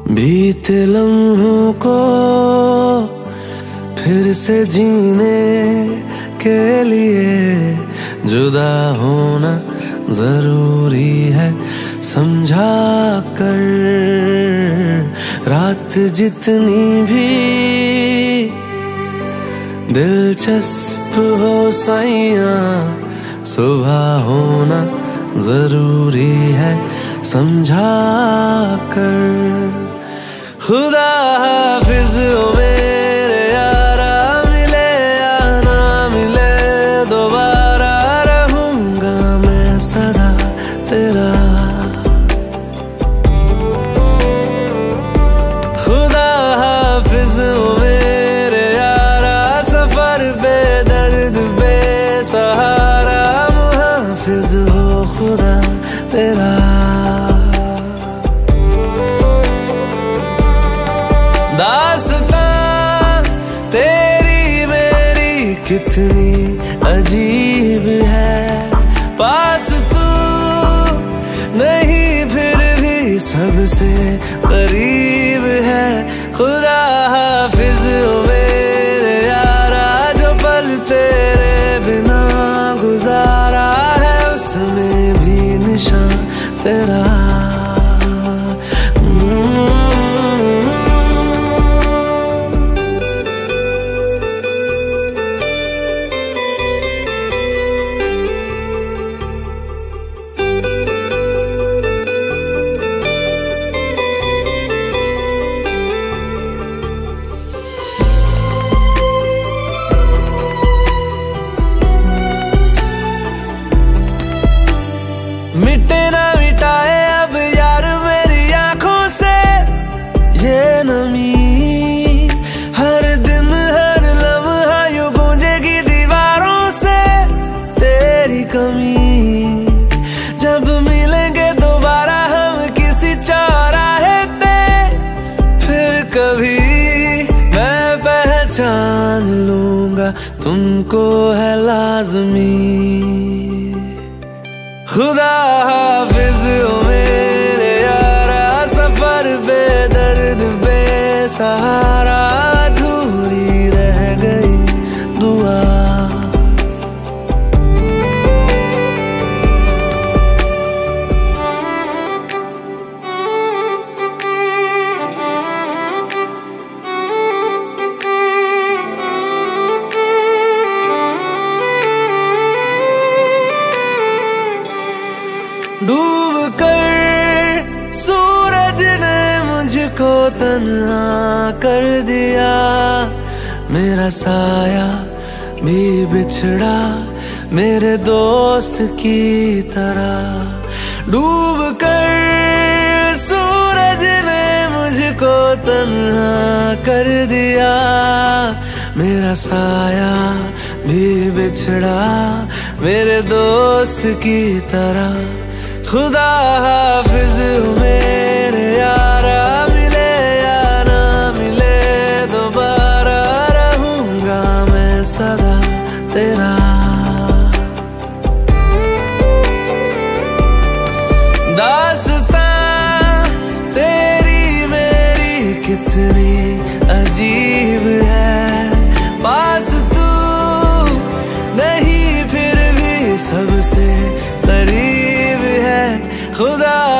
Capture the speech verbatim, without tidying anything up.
बीते लम्हों को फिर से जीने के लिए जुदा होना जरूरी है समझा कर। रात जितनी भी दिलचस्प हो साइया, सुबह होना जरूरी है समझा कर। खुदा हाफिज हो मेरे यारा, मिले या ना मिले दोबारा, रहूंगा मैं सदा तेरा। खुदा हाफिज हो मेरे यारा, सफर बेदर्द बेसहारा, मुहाफिज हो खुदा तेरा। दास्तां तेरी मेरी कितनी अजीब है, पास तू नहीं फिर भी सबसे करीब है। खुदा हाफिज हो मेरे यारा, जो पल तेरे बिना गुजारा है उसमें भी निशान तेरा। मिटे ना मिटाए अब यार मेरी आंखों से ये नमी, हर दिन हर लम्हा यूं गूंजेगी दीवारों से तेरी कमी। जब मिलेंगे दोबारा हम किसी चौराहे पे, फिर कभी मैं पहचान लूंगा तुमको है लाज़मी। खुदा हाफिज हो मेरे यारा, सफर बेदर्द बेसहारा, अधूरी रह गई दुआ। डूब कर सूरज ने मुझको तन्हा कर दिया, मेरा साया भी बिछड़ा मेरे दोस्त की तरह। डूब कर सूरज ने मुझको तन्हा कर दिया, मेरा साया भी बिछड़ा मेरे दोस्त की तरह। खुदा हाफिज हो मेरे यारा, मिले या ना मिले दोबारा, रहूंगा मैं सदा तेरा। दास्तां तेरी मेरी कितनी अजीब है, पास तू नहीं फिर भी सबसे करीब है। खुदा